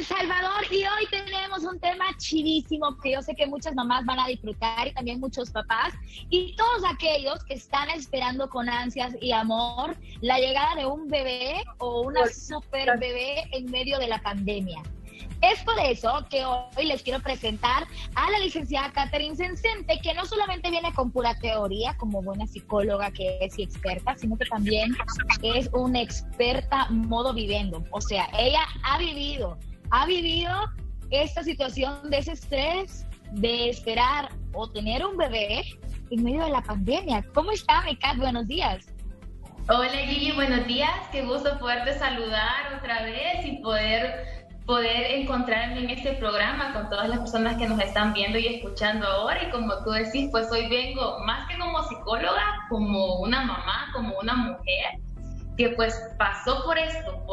El Salvador, y hoy tenemos un tema chidísimo que yo sé que muchas mamás van a disfrutar y también muchos papás y todos aquellos que están esperando con ansias y amor la llegada de un bebé o una super bebé en medio de la pandemia. Es por eso que hoy les quiero presentar a la licenciada Catherine Sensente, que no solamente viene con pura teoría como buena psicóloga que es y experta, sino que también es una experta modo viviendo. O sea, ella ha vivido esta situación de ese estrés de esperar o tener un bebé en medio de la pandemia. ¿Cómo está, mi Kat? Buenos días. Hola, Gigi, buenos días. Qué gusto poderte saludar otra vez y poder encontrarme en este programa con todas las personas que nos están viendo y escuchando ahora. Y como tú decís, pues hoy vengo más que como psicóloga, como una mamá, como una mujer que pues pasó por esto,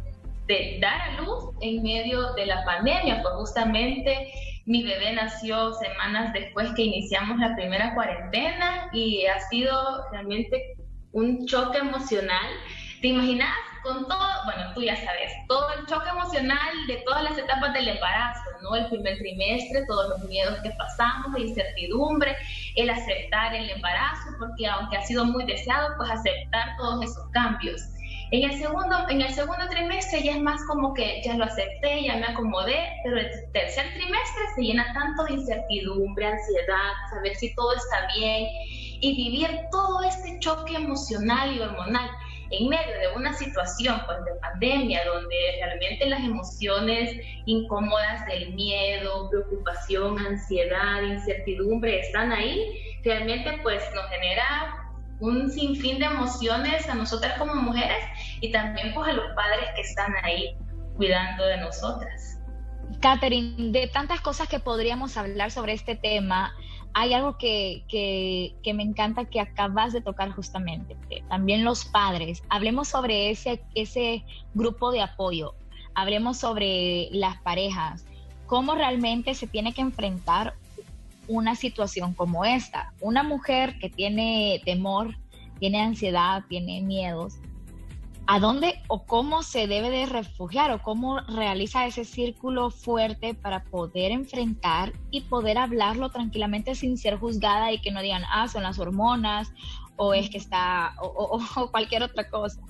de dar a luz en medio de la pandemia. Pues justamente mi bebé nació semanas después que iniciamos la primera cuarentena y ha sido realmente un choque emocional. ¿Te imaginas? Con todo, bueno, tú ya sabes, todo el choque emocional de todas las etapas del embarazo, ¿no? El primer trimestre, todos los miedos que pasamos, la incertidumbre, el aceptar el embarazo, porque aunque ha sido muy deseado, pues aceptar todos esos cambios. En el segundo trimestre ya es más como que ya lo acepté, ya me acomodé, pero el tercer trimestre se llena tanto de incertidumbre, ansiedad, saber si todo está bien y vivir todo este choque emocional y hormonal en medio de una situación pues, de pandemia, donde realmente las emociones incómodas del miedo, preocupación, ansiedad, incertidumbre están ahí, realmente pues nos genera un sinfín de emociones a nosotras como mujeres y también pues a los padres que están ahí cuidando de nosotras. Catherine, de tantas cosas que podríamos hablar sobre este tema, hay algo que me encanta que acabas de tocar justamente, también los padres. Hablemos sobre ese grupo de apoyo, hablemos sobre las parejas, cómo realmente se tiene que enfrentar una situación como esta. Una mujer que tiene temor, tiene ansiedad, tiene miedos, ¿a dónde o cómo se debe de refugiar o cómo realiza ese círculo fuerte para poder enfrentar y poder hablarlo tranquilamente sin ser juzgada y que no digan, son las hormonas o es que está o cualquier otra cosa?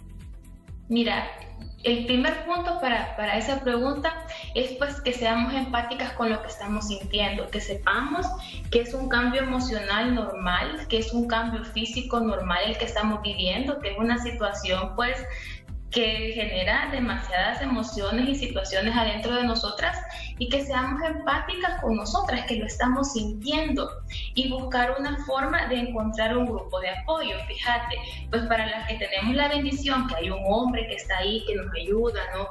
Mira, el primer punto para esa pregunta es pues que seamos empáticas con lo que estamos sintiendo, que sepamos que es un cambio emocional normal, que es un cambio físico normal el que estamos viviendo, que es una situación pues que genera demasiadas emociones y situaciones adentro de nosotras y que seamos empáticas con nosotras, que lo estamos sintiendo y buscar una forma de encontrar un grupo de apoyo. Fíjate, pues para las que tenemos la bendición que hay un hombre que está ahí, que nos ayuda, ¿no?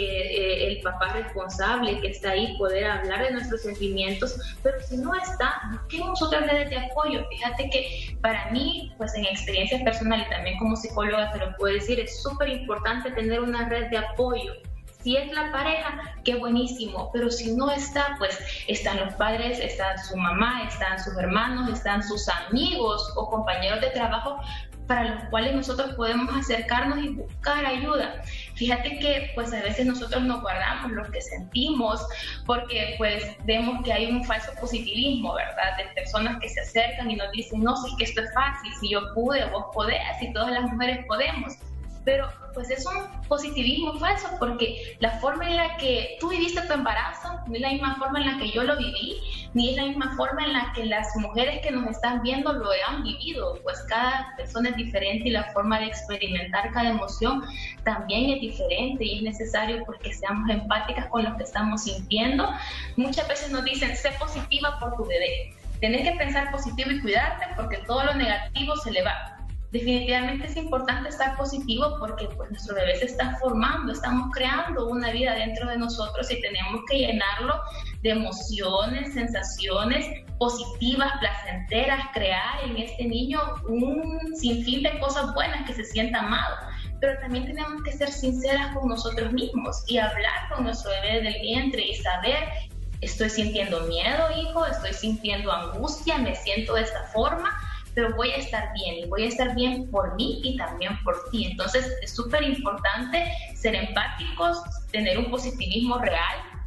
Que el papá responsable que está ahí, poder hablar de nuestros sentimientos, pero si no está, busquemos otras redes de apoyo. Fíjate que para mí, pues en experiencia personal y también como psicóloga te lo puedo decir, es súper importante tener una red de apoyo. Si es la pareja, qué buenísimo, pero si no está, pues están los padres, está su mamá, están sus hermanos, están sus amigos o compañeros de trabajo para los cuales nosotros podemos acercarnos y buscar ayuda. Fíjate que pues a veces nosotros nos guardamos lo que sentimos porque pues vemos que hay un falso positivismo, ¿verdad? De personas que se acercan y nos dicen, no, si es que esto es fácil, si yo pude, vos podés, y todas las mujeres podemos. Pero pues es un positivismo falso porque la forma en la que tú viviste tu embarazo no es la misma forma en la que yo lo viví, ni es la misma forma en la que las mujeres que nos están viendo lo han vivido, pues cada persona es diferente y la forma de experimentar cada emoción también es diferente y es necesario pues que seamos empáticas con lo que estamos sintiendo. Muchas veces nos dicen, sé positiva por tu bebé, tenés que pensar positivo y cuidarte porque todo lo negativo se le va. Definitivamente es importante estar positivo porque pues, nuestro bebé se está formando, estamos creando una vida dentro de nosotros y tenemos que llenarlo de emociones, sensaciones positivas, placenteras, crear en este niño un sinfín de cosas buenas, que se sienta amado. Pero también tenemos que ser sinceras con nosotros mismos y hablar con nuestro bebé del vientre y saber, estoy sintiendo miedo, hijo, estoy sintiendo angustia, me siento de esta forma, pero voy a estar bien y voy a estar bien por mí y también por ti. Entonces es súper importante ser empáticos, tener un positivismo real,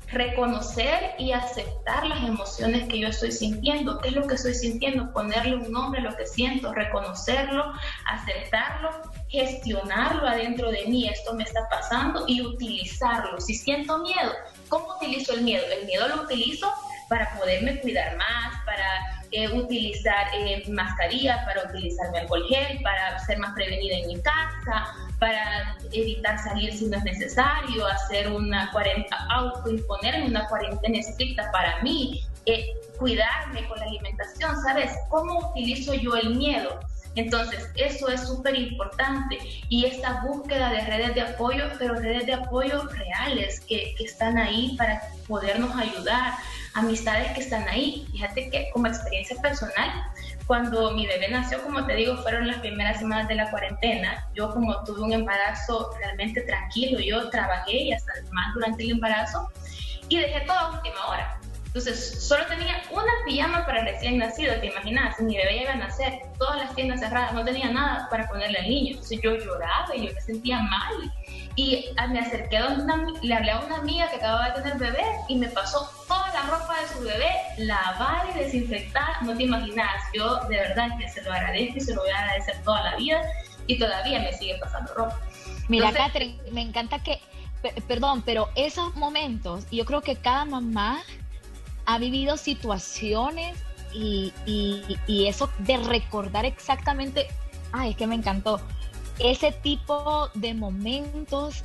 reconocer y aceptar las emociones que yo estoy sintiendo. ¿Qué es lo que estoy sintiendo? Ponerle un nombre a lo que siento, reconocerlo, aceptarlo, gestionarlo adentro de mí. Esto me está pasando y utilizarlo. Si siento miedo, ¿cómo utilizo el miedo? El miedo lo utilizo para poderme cuidar más, para utilizar mascarillas, para utilizarme alcohol gel, para ser más prevenida en mi casa, para evitar salir si no es necesario, hacer una autoimponerme una cuarentena estricta para mí, cuidarme con la alimentación, ¿sabes? ¿Cómo utilizo yo el miedo? Entonces, eso es súper importante, y esta búsqueda de redes de apoyo, pero redes de apoyo reales que están ahí para podernos ayudar, amistades que están ahí. Fíjate que como experiencia personal, cuando mi bebé nació, como te digo, fueron las primeras semanas de la cuarentena. Yo, como tuve un embarazo realmente tranquilo, yo trabajé y hasta más durante el embarazo, y dejé todo a última hora. Entonces, solo tenía una pijama para recién nacido, ¿te imaginas? Mi bebé iba a nacer, todas las tiendas cerradas, no tenía nada para ponerle al niño. Entonces yo lloraba y yo me sentía mal. Y me acerqué le hablé a una amiga que acababa de tener bebé y me pasó toda la ropa de su bebé, lavar y desinfectar. No te imaginas, yo de verdad que se lo agradezco y se lo voy a agradecer toda la vida, y todavía me sigue pasando ropa. Mira, Catherine, me encanta que, perdón, pero esos momentos, yo creo que cada mamá ha vivido situaciones y eso de recordar exactamente, ay, es que me encantó, ese tipo de momentos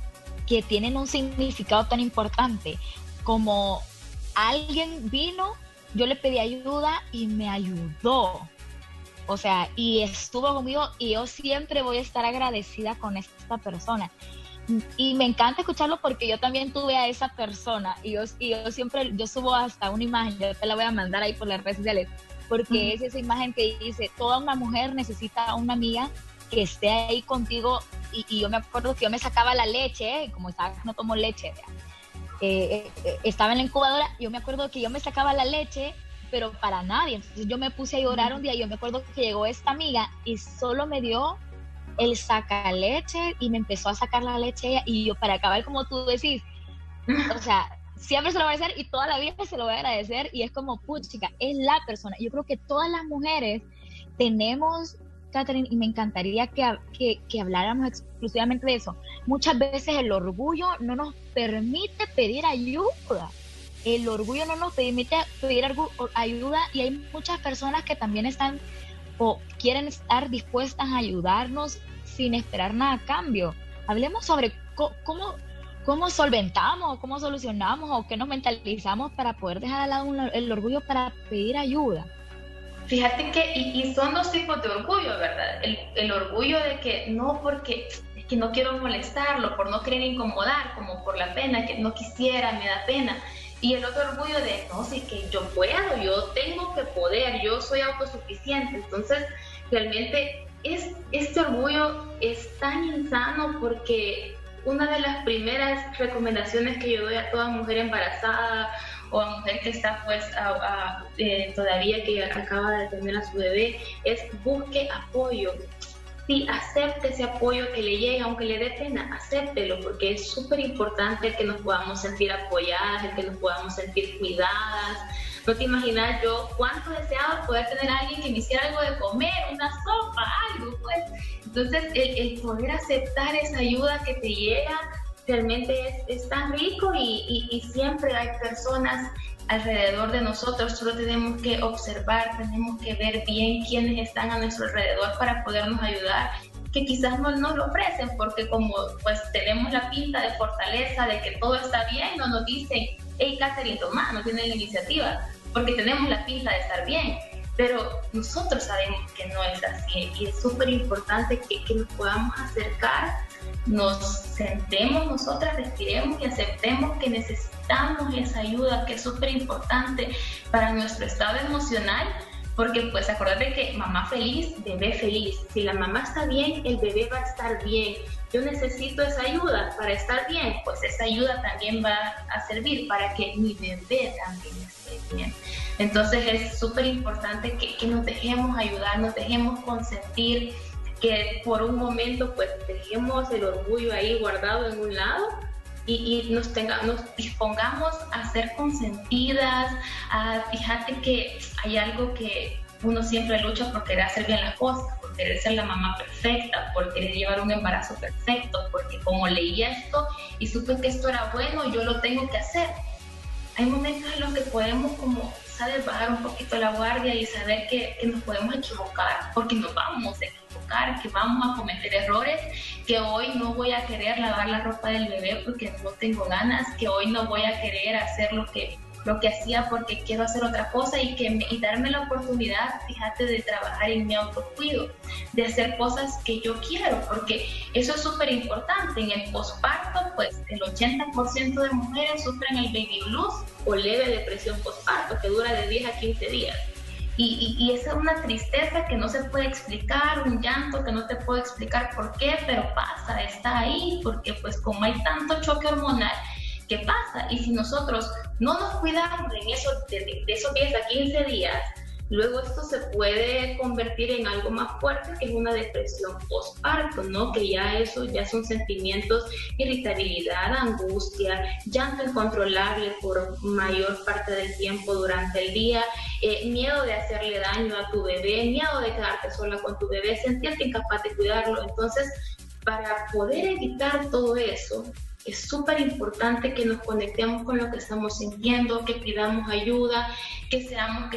que tienen un significado tan importante, como alguien vino, yo le pedí ayuda y me ayudó, o sea, y estuvo conmigo, y yo siempre voy a estar agradecida con esta persona. Y me encanta escucharlo porque yo también tuve a esa persona, y yo siempre, yo subo hasta una imagen, yo te la voy a mandar ahí por las redes sociales, porque es esa imagen que dice, toda una mujer necesita una amiga que esté ahí contigo, y yo me acuerdo que yo me sacaba la leche, como sabes, no tomo leche, estaba en la incubadora, yo me acuerdo que yo me sacaba la leche, pero para nadie. Entonces yo me puse a llorar un día, y yo me acuerdo que llegó esta amiga y solo me dio el sacaleche y me empezó a sacar la leche ella, y yo, para acabar, como tú decís, o sea, siempre se lo voy a agradecer y toda la vida se lo voy a agradecer, y es como, puchica, es la persona. Yo creo que todas las mujeres tenemos, Catherine, y me encantaría que habláramos exclusivamente de eso. Muchas veces el orgullo no nos permite pedir ayuda. El orgullo no nos permite pedir ayuda, y hay muchas personas que también están o quieren estar dispuestas a ayudarnos sin esperar nada a cambio. Hablemos sobre cómo solventamos, cómo solucionamos, o qué nos mentalizamos para poder dejar al lado el orgullo para pedir ayuda. Fíjate que, y son dos tipos de orgullo, ¿verdad? El orgullo de que no, porque es que no quiero molestarlo, por no querer incomodar, como por la pena, que no quisiera, me da pena. Y el otro orgullo de, no, sí que yo puedo, yo tengo que poder, yo soy autosuficiente. Entonces, realmente este orgullo es tan insano, porque una de las primeras recomendaciones que yo doy a toda mujer embarazada o a mujer que está pues todavía que acaba de tener a su bebé es: busque apoyo. Sí, acepte ese apoyo que le llegue, aunque le dé pena, acéptelo, porque es súper importante que nos podamos sentir apoyadas, el que nos podamos sentir cuidadas. No te imaginas yo cuánto deseaba poder tener a alguien que me hiciera algo de comer, una sopa, algo, pues. Entonces, el poder aceptar esa ayuda que te llega realmente es tan rico, y siempre hay personas alrededor de nosotros. Solo tenemos que observar, tenemos que ver bien quiénes están a nuestro alrededor para podernos ayudar, que quizás no nos lo ofrecen, porque como pues tenemos la pinta de fortaleza, de que todo está bien, no nos dicen, hey Catherine, toma, no tienen la iniciativa, porque tenemos la pinta de estar bien, pero nosotros sabemos que no es así, y es súper importante que nos podamos acercar, nos sentemos nosotras, respiremos y aceptemos que necesitamos esa ayuda, que es súper importante para nuestro estado emocional, porque pues acordate que mamá feliz, bebé feliz. Si la mamá está bien, el bebé va a estar bien. Yo necesito esa ayuda para estar bien, pues esa ayuda también va a servir para que mi bebé también esté bien. Entonces es súper importante que nos dejemos ayudar, nos dejemos consentir, que por un momento pues dejemos el orgullo ahí guardado en un lado, y nos dispongamos a ser consentidas, fíjate que hay algo que uno siempre lucha por querer hacer bien las cosas, por querer ser la mamá perfecta, por querer llevar un embarazo perfecto, porque como leí esto y supe que esto era bueno, yo lo tengo que hacer. Hay momentos en los que podemos como, ¿sabes?, bajar un poquito la guardia y saber que nos podemos equivocar, porque nos vamos a equivocar, que vamos a cometer errores, que hoy no voy a querer lavar la ropa del bebé porque no tengo ganas, que hoy no voy a querer hacer lo que hacía porque quiero hacer otra cosa y darme la oportunidad, fíjate, de trabajar en mi autocuido, de hacer cosas que yo quiero, porque eso es súper importante. En el posparto, pues el 80% de mujeres sufren el baby blues o leve depresión posparto, que dura de 10 a 15 días. Y esa es una tristeza que no se puede explicar, un llanto que no te puedo explicar por qué, pero pasa, está ahí, porque pues como hay tanto choque hormonal, ¿qué pasa? Y si nosotros no nos cuidamos en eso, de esos 10 a 15 días, luego esto se puede convertir en algo más fuerte, que es una depresión postparto, ¿no? Que ya son sentimientos, irritabilidad, angustia, llanto incontrolable por mayor parte del tiempo durante el día, miedo de hacerle daño a tu bebé, miedo de quedarte sola con tu bebé, sentirte incapaz de cuidarlo. Entonces, para poder evitar todo eso, es súper importante que nos conectemos con lo que estamos sintiendo, que pidamos ayuda, que sepamos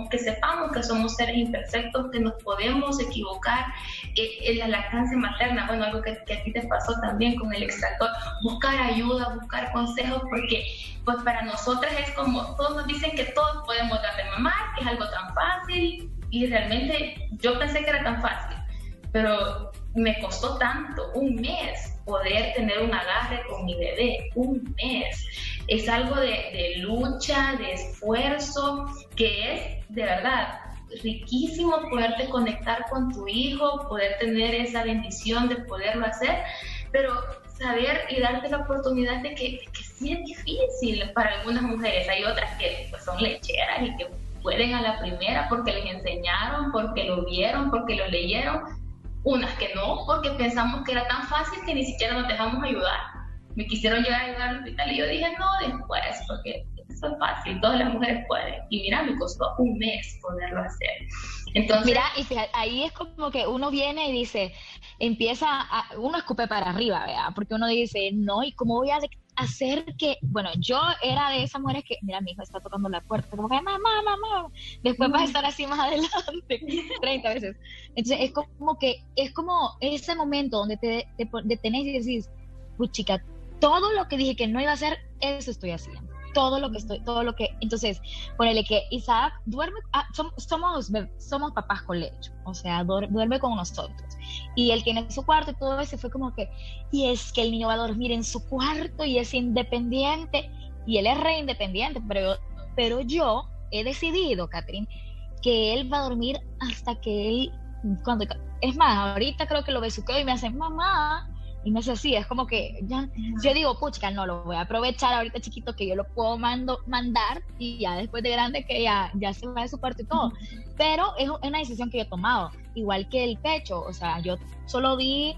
que somos seres imperfectos, que nos podemos equivocar. En la lactancia materna, bueno, algo que a ti te pasó también con el extractor, buscar ayuda, buscar consejos, porque pues para nosotras es como, todos nos dicen que todos podemos dar de mamar, que es algo tan fácil, y realmente yo pensé que era tan fácil, pero me costó tanto, un mes, poder tener un agarre con mi bebé, un mes. Es algo de lucha, de esfuerzo, que es de verdad riquísimo poderte conectar con tu hijo, poder tener esa bendición de poderlo hacer, pero saber y darte la oportunidad de que sí es difícil para algunas mujeres. Hay otras que pues, son lecheras y que pueden a la primera porque les enseñaron, porque lo vieron, porque lo leyeron. Unas que no, porque pensamos que era tan fácil que ni siquiera nos dejamos ayudar. Me quisieron llegar a ayudar al hospital y yo dije, no, después, porque eso es fácil, todas las mujeres pueden. Y mira, me costó un mes poderlo hacer. Entonces, mira, y fíjate, ahí es como que uno viene y dice, uno escupe para arriba, ¿verdad? Porque uno dice, no, ¿y cómo voy a hacer que? Bueno, yo era de esas mujeres que, mira, mi hijo está tocando la puerta, como que, mamá, después vas a estar así más adelante, 30 veces. Entonces, es como ese momento donde te detenés y decís, puchica, todo lo que dije que no iba a hacer, eso estoy haciendo. Entonces, ponele que Isaac duerme, somos papás con lecho, o sea, duerme con nosotros, y él tiene su cuarto y todo eso, fue como que, y es que el niño va a dormir en su cuarto y es independiente, y él es re independiente, pero yo he decidido, Catherine, que él va a dormir hasta que él, es más, ahorita creo que lo besuqueo y me hace, mamá, y me hace así, es como que ya, yo digo, pucha, no, lo voy a aprovechar ahorita chiquito que yo lo puedo mandar y ya después de grande que ya se va de su parte y todo. Pero es una decisión que yo he tomado, igual que el pecho, o sea, yo solo di,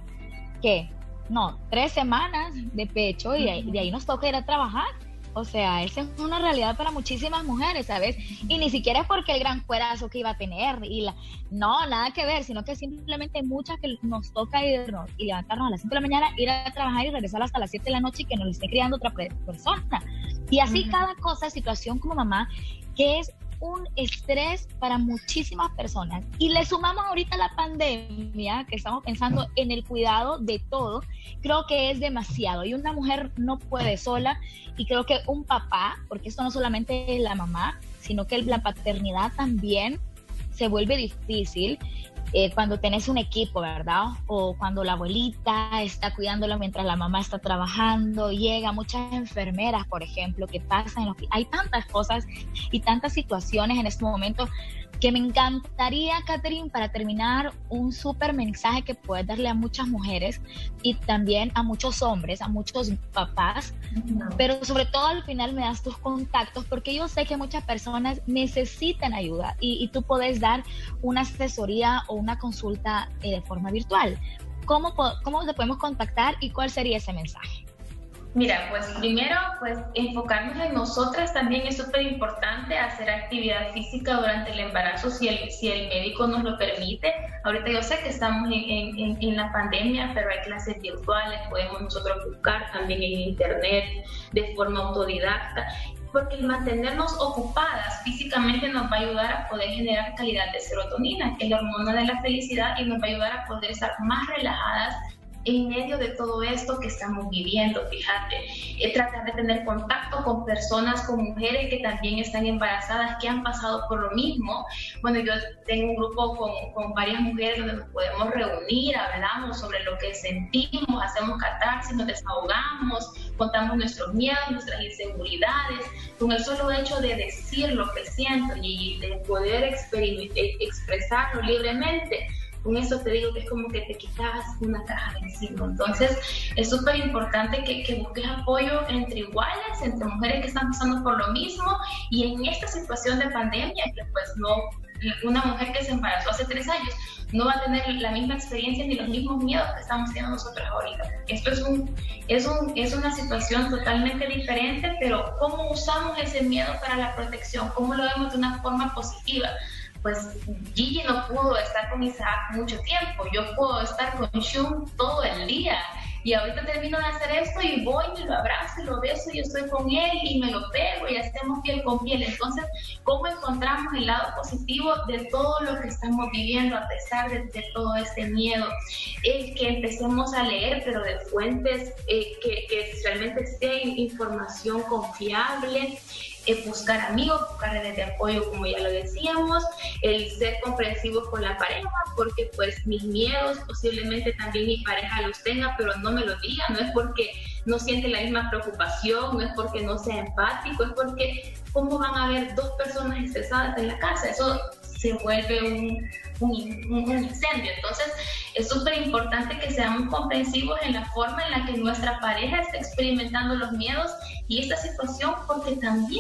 3 semanas de pecho y de ahí nos toca ir a trabajar. O sea, esa es una realidad para muchísimas mujeres, ¿sabes? Y ni siquiera es porque el gran cuerazo que iba a tener, no, nada que ver, sino que simplemente muchas que nos toca irnos y levantarnos a las 5 de la mañana, ir a trabajar y regresar hasta las 7 de la noche y que nos lo esté criando otra persona. Y así cada cosa, situación como mamá, que es un estrés para muchísimas personas. Y le sumamos ahorita la pandemia, que estamos pensando en el cuidado de todo, creo que es demasiado. Y una mujer no puede sola, y creo que un papá, porque esto no solamente es la mamá, sino que la paternidad también se vuelve difícil cuando tenés un equipo, ¿verdad? O cuando la abuelita está cuidándolo mientras la mamá está trabajando, llega muchas enfermeras, por ejemplo, que pasan, hay tantas cosas y tantas situaciones en este momento que me encantaría, Catherine, para terminar, un súper mensaje que puedes darle a muchas mujeres y también a muchos hombres, a muchos papás, pero sobre todo al final me das tus contactos, porque yo sé que muchas personas necesitan ayuda y tú puedes dar una asesoría o una consulta de forma virtual. ¿Cómo te podemos contactar y cuál sería ese mensaje? Mira, pues primero, pues enfocarnos en nosotras también es súper importante, hacer actividad física durante el embarazo si el médico nos lo permite. Ahorita yo sé que estamos en la pandemia, pero hay clases virtuales, podemos nosotros buscar también en internet de forma autodidacta, porque el mantenernos ocupadas físicamente nos va a ayudar a poder generar calidad de serotonina, que es la hormona de la felicidad, y nos va a ayudar a poder estar más relajadas en medio de todo esto que estamos viviendo. Fíjate, tratar de tener contacto con personas, con mujeres que también están embarazadas, que han pasado por lo mismo. Bueno, yo tengo un grupo con varias mujeres donde nos podemos reunir, hablamos sobre lo que sentimos, hacemos catarsis, nos desahogamos, contamos nuestros miedos, nuestras inseguridades. Con el solo hecho de decir lo que siento y de poder expresarlo libremente, con eso te digo que es como que te quitas una caja de encima. Entonces es súper importante que busques apoyo entre iguales, entre mujeres que están pasando por lo mismo, y en esta situación de pandemia, que pues no, una mujer que se embarazó hace 3 años no va a tener la misma experiencia ni los mismos miedos que estamos teniendo nosotros ahorita. Esto es una situación totalmente diferente, pero ¿cómo usamos ese miedo para la protección? ¿Cómo lo vemos de una forma positiva? Pues Gigi no pudo estar con Isaac mucho tiempo, yo puedo estar con Shun todo el día, y ahorita termino de hacer esto y voy, me lo abrazo y lo beso y estoy con él y me lo pego y hacemos piel con piel. Entonces, ¿cómo encontramos el lado positivo de todo lo que estamos viviendo a pesar de todo este miedo? Es que empecemos a leer, pero de fuentes que realmente sea información confiable, buscar amigos, buscar redes de apoyo, como ya lo decíamos, el ser comprensivos con la pareja, porque pues mis miedos posiblemente también mi pareja los tenga, pero no me lo diga, no es porque no siente la misma preocupación, no es porque no sea empático, es porque ¿cómo van a haber 2 personas estresadas en la casa? Eso se vuelve un incendio. Entonces es súper importante que seamos comprensivos en la forma en la que nuestra pareja está experimentando los miedos y esta situación, porque también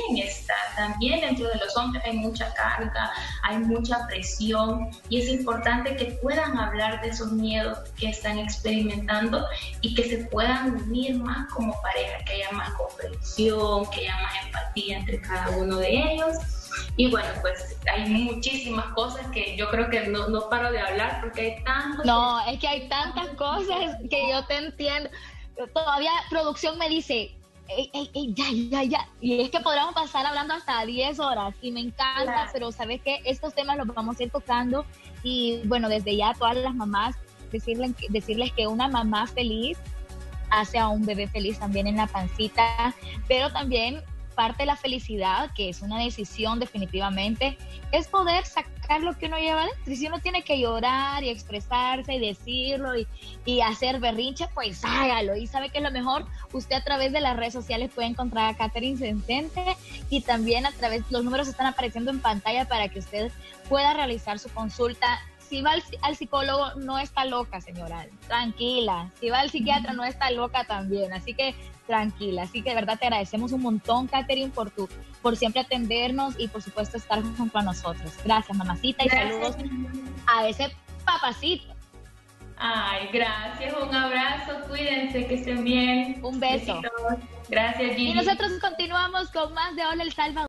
dentro de los hombres hay mucha carga, hay mucha presión, y es importante que puedan hablar de esos miedos que están experimentando y que se puedan unir más como pareja, que haya más comprensión, que haya más empatía entre cada uno de ellos. Y bueno, pues hay muchísimas cosas que yo creo que no paro de hablar porque hay tantos... No, es que hay tantas cosas que yo te entiendo. Todavía producción me dice, ya. Y es que podríamos pasar hablando hasta 10 horas y me encanta, claro. Pero ¿sabes qué? Estos temas los vamos a ir tocando y bueno, desde ya a todas las mamás, decirles que una mamá feliz hace a un bebé feliz también en la pancita, pero también parte de la felicidad, que es una decisión definitivamente, es poder sacar lo que uno lleva adentro. Y si uno tiene que llorar y expresarse y decirlo y hacer berrinche, pues hágalo. Y sabe que es lo mejor, usted a través de las redes sociales puede encontrar a Catherine Sensente y también a través, los números están apareciendo en pantalla para que usted pueda realizar su consulta. Si va al psicólogo, no está loca, señora, tranquila. Si va al psiquiatra, no está loca también, así que tranquila. Así que de verdad te agradecemos un montón, Catherine, por siempre atendernos y por supuesto estar junto a nosotros. Gracias, mamacita, y saludos a ese papacito. Ay, gracias, un abrazo, cuídense, que estén bien. Un beso. Besitos. Gracias, Gigi. Y nosotros continuamos con más de Hola El Salvador.